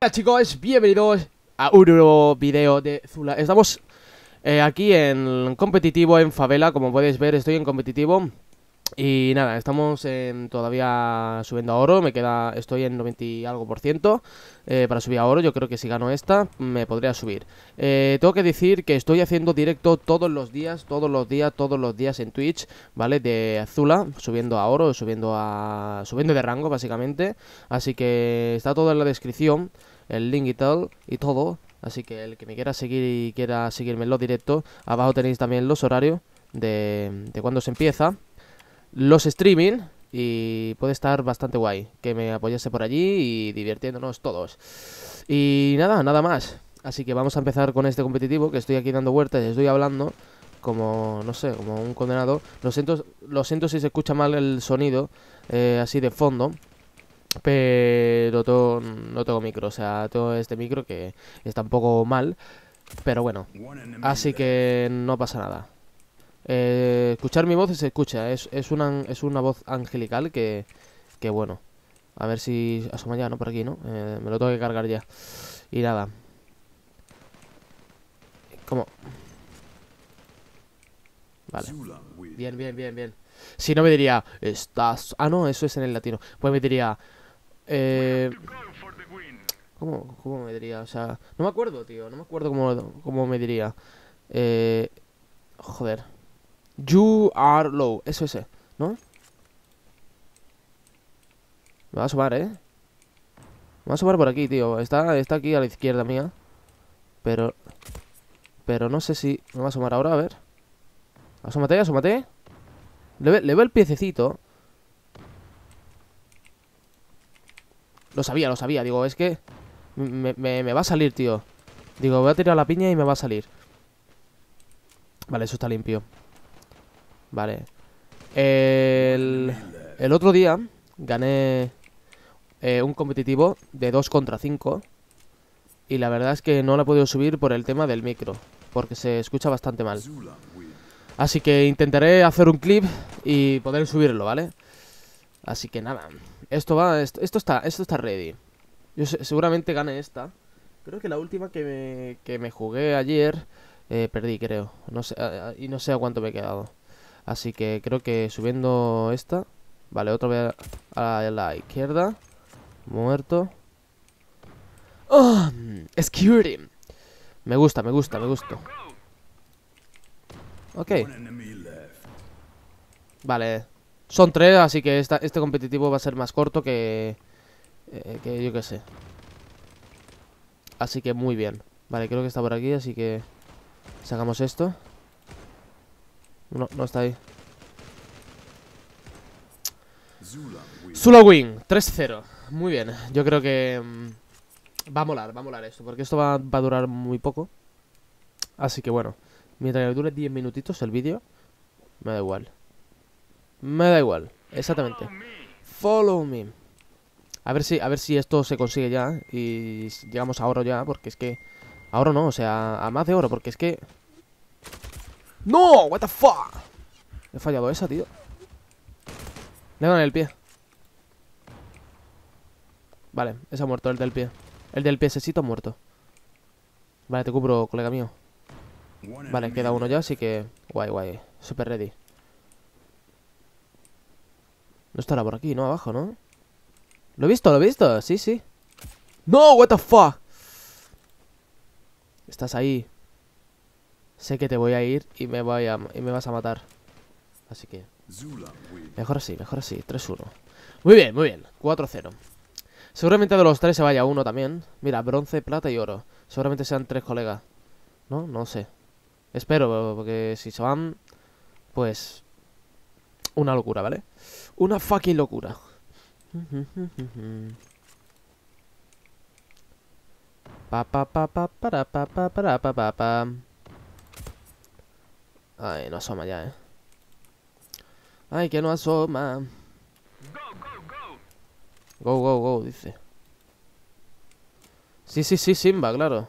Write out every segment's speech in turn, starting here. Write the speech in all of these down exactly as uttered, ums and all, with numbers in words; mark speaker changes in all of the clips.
Speaker 1: Hola chicos, bienvenidos a un nuevo video de Zula. Estamos eh, aquí en competitivo en favela. Como podéis ver, estoy en competitivo. Y nada, estamos en, todavía subiendo a oro. Me queda, estoy en noventa y algo por ciento eh, para subir a oro. Yo creo que si gano esta me podría subir. eh, Tengo que decir que estoy haciendo directo todos los días, todos los días, todos los días en Twitch, ¿vale? De Zula, subiendo a oro, subiendo a subiendo de rango básicamente. Así que está todo en la descripción, el link y tal, y todo. Así que el que me quiera seguir y quiera seguirme en los directos, abajo tenéis también los horarios de, de cuando se empieza los streaming, y puede estar bastante guay que me apoyase por allí y divirtiéndonos todos. Y nada, nada más. Así que vamos a empezar con este competitivo, que estoy aquí dando vueltas y estoy hablando como, no sé, como un condenado. Lo siento, lo siento si se escucha mal el sonido, eh, así de fondo, pero to no tengo micro, o sea, tengo este micro que está un poco mal, pero bueno, así que no pasa nada. Eh, escuchar mi voz se escucha, es, es, una, es una voz angelical que, que bueno. A ver si asoma ya, ¿no? Por aquí, ¿no? Eh, me lo tengo que cargar ya. Y nada. ¿Cómo? Vale. Bien, bien, bien, bien. Si no me diría, estás... Ah, no, eso es en el latino. Pues me diría... Eh... ¿Cómo, cómo me diría? O sea... No me acuerdo, tío. No me acuerdo cómo, cómo me diría. Eh... Joder. You are low, eso es, ¿no? Me va a asomar, ¿eh? Me va a asomar por aquí, tío. Está, está aquí a la izquierda mía. Pero... Pero no sé si me va a asomar ahora, a ver. Asómate, asómate. Le, ve, le veo el piececito. Lo sabía, lo sabía. Digo, es que... Me, me, me va a salir, tío. Digo, voy a tirar la piña y me va a salir. Vale, eso está limpio. Vale. El... El otro día gané eh, un competitivo de dos contra cinco. Y la verdad es que no la he podido subir por el tema del micro, porque se escucha bastante mal. Así que intentaré hacer un clip y poder subirlo, ¿vale? Así que nada. Esto va, esto, esto está, esto está ready. Yo se, seguramente gane esta. Creo que la última que me, que me jugué ayer eh, perdí, creo. No sé, a, a, y no sé a cuánto me he quedado. Así que creo que subiendo esta. Vale, otra vez a, a la izquierda. Muerto. ¡Oh! Security. Me gusta, me gusta, me gusta. Ok. Vale. Son tres, así que esta, este competitivo va a ser más corto que... Eh, que yo qué sé. Así que muy bien. Vale, creo que está por aquí, así que... Sacamos esto. No, no está ahí. Zula win, tres cero. Muy bien, yo creo que... Va a molar, va a molar esto, porque esto va, va a durar muy poco. Así que bueno, mientras que dure diez minutitos el vídeo, me da igual. Me da igual, exactamente. Follow me. A ver si, a ver si esto se consigue ya y llegamos a oro ya, porque es que... A oro no, o sea, a más de oro, porque es que... ¡No! What the fuck. He fallado esa, tío. Le dan el pie. Vale, ese ha muerto, el del pie. El del piececito ha muerto. Vale, te cubro, colega mío. Vale, queda uno ya, así que... Guay, guay, super ready. No estará por aquí, ¿no? Abajo, ¿no? Lo he visto, lo he visto, sí, sí. ¡No! What the fuck. Estás ahí. Sé que te voy a ir y me, voy a, y me vas a matar. Así que... Mejor así, mejor así, tres uno. Muy bien, muy bien, cuatro cero. Seguramente de los tres se vaya uno también. Mira, bronce, plata y oro. Seguramente sean tres colegas. ¿No? No sé. Espero, porque si se van... Pues... Una locura, ¿vale? Una fucking locura. Pa pa pa pa para pa pa para pa pa pa. Ay, no asoma ya, eh. Ay, que no asoma. Go, go, go, dice. Sí, sí, sí, Simba, claro.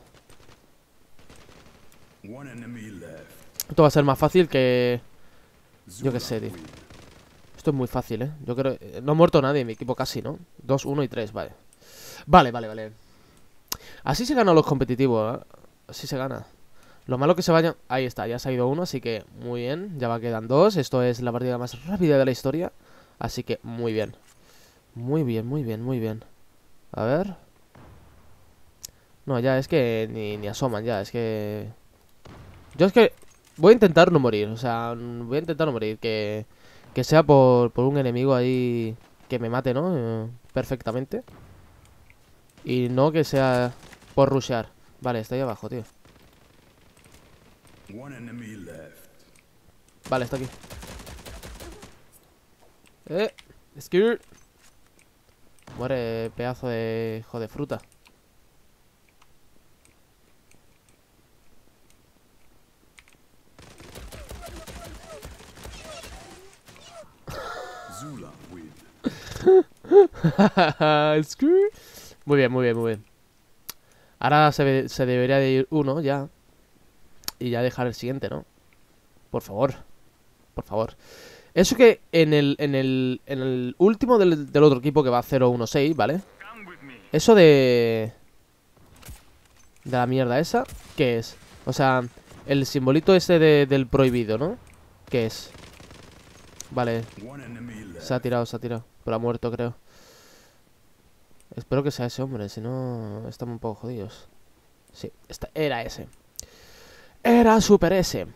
Speaker 1: Esto va a ser más fácil que... Yo qué sé, tío. Esto es muy fácil, ¿eh? Yo creo... No ha muerto nadie en mi equipo casi, ¿no? dos, uno y tres, vale. Vale, vale, vale. Así se ganan los competitivos, ¿eh? Así se gana. Lo malo que se vayan... Ahí está, ya se ha ido uno, así que muy bien. Ya va, quedan dos. Esto es la partida más rápida de la historia. Así que muy bien. Muy bien, muy bien, muy bien. A ver. No, ya es que ni, ni asoman, ya, es que... Yo es que voy a intentar no morir, o sea, voy a intentar no morir. Que, que sea por, por un enemigo ahí que me mate, ¿no? Eh, perfectamente. Y no que sea por rushear. Vale, está ahí abajo, tío. Vale, está aquí. Eh, skirt. Muere, pedazo de hijo de fruta. Skirt. Muy bien, muy bien, muy bien. Ahora se, ve- se debería de ir uno ya. Y ya dejar el siguiente, ¿no? Por favor. Por favor. Eso que en el, en el, en el último del, del otro equipo que va cero uno seis, ¿vale? Eso de... De la mierda esa, ¿qué es? O sea, el simbolito ese de, del prohibido, ¿no? ¿Qué es? Vale. Se ha tirado, se ha tirado. Pero ha muerto, creo. Espero que sea ese hombre, si no estamos un poco jodidos. Sí, esta, era ese. Era super ese.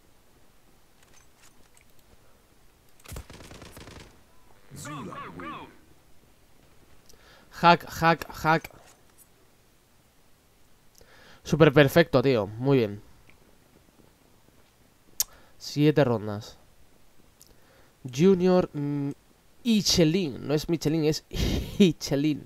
Speaker 1: Hack, hack, hack. Super perfecto, tío. Muy bien. Siete rondas. Junior mm, Michelin. No es Michelin, es Michelin.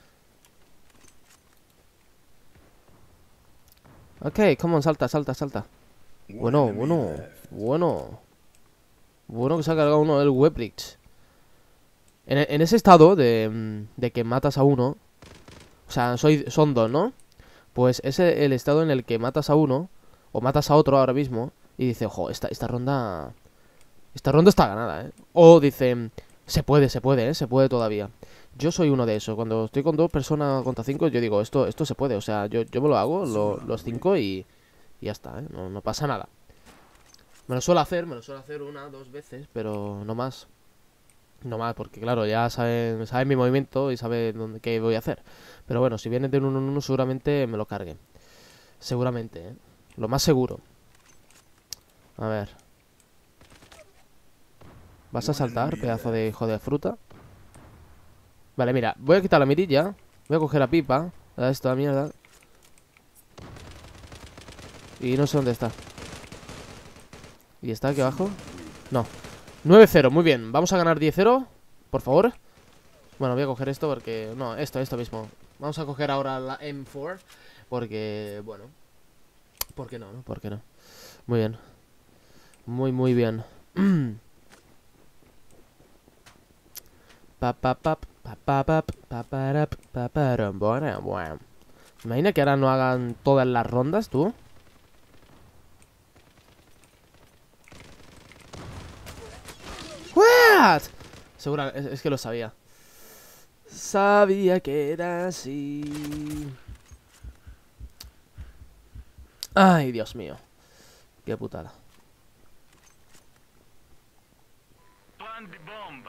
Speaker 1: Ok, come on, salta, salta, salta. Bueno, bueno, bueno. Bueno que se ha cargado uno del Webrix. En, en ese estado de, mm, de que matas a uno. O sea, soy, son dos, ¿no? Pues es el estado en el que matas a uno. O matas a otro ahora mismo. Y dice, ojo, esta, esta ronda... Esta ronda está ganada, ¿eh? O dice, se puede, se puede, ¿eh? Se puede todavía. Yo soy uno de esos. Cuando estoy con dos personas contra cinco, yo digo, esto, esto se puede. O sea, yo, yo me lo hago, lo- los cinco y, y ya está, ¿eh? No, no pasa nada. Me lo suelo hacer, me lo suelo hacer una, dos veces, pero no más. No más, porque claro, ya saben, saben mi movimiento y saben dónde, qué voy a hacer. Pero bueno, si vienen de uno en uno, seguramente me lo carguen. Seguramente, ¿eh? Lo más seguro. A ver. ¿Vas a saltar, pedazo de hijo de fruta? Vale, mira, voy a quitar la mirilla. Voy a coger la pipa. A esta mierda. Y no sé dónde está. ¿Y está aquí abajo? No. nueve cero, muy bien. Vamos a ganar diez cero, por favor. Bueno, voy a coger esto porque... No, esto, esto mismo. Vamos a coger ahora la M cuatro. Porque, bueno. ¿Por qué no, no? ¿Por qué no? Muy bien. Muy, muy bien. Pa, pa, pa, pa, pa, pa, pa, para, pa, para, bueno, bueno. Imagina que ahora no hagan todas las rondas, tú. ¿What? Segura, es, es que lo sabía. Sabía que era así. Ay, Dios mío. Qué putada. Plant the bomb.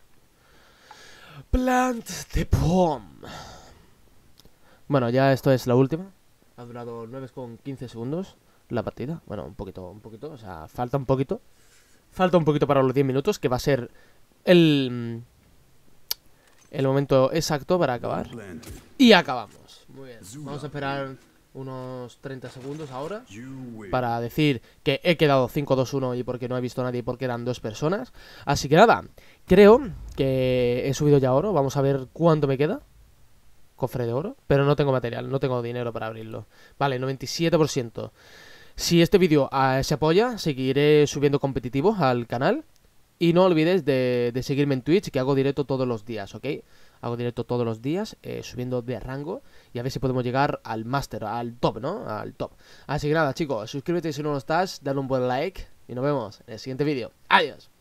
Speaker 1: Plant the bomb. Bueno, ya esto es la última. Ha durado nueve con quince segundos la partida. Bueno, un poquito, un poquito. O sea, falta un poquito. Falta un poquito para los diez minutos, que va a ser el... El momento exacto para acabar. Y acabamos. Muy bien. Vamos a esperar unos treinta segundos ahora para decir que he quedado cinco dos uno y porque no he visto a nadie, porque eran dos personas. Así que nada, creo que he subido ya oro. Vamos a ver cuánto me queda. Cofre de oro, pero no tengo material, no tengo dinero para abrirlo. Vale, noventa y siete por ciento. Si este vídeo uh, se apoya, seguiré subiendo competitivo al canal. Y no olvides de, de seguirme en Twitch, que hago directo todos los días, ¿ok? Hago directo todos los días, eh, subiendo de rango. Y a ver si podemos llegar al máster, al top, ¿no? Al top. Así que nada, chicos, suscríbete si no lo estás, dale un buen like. Y nos vemos en el siguiente vídeo. ¡Adiós!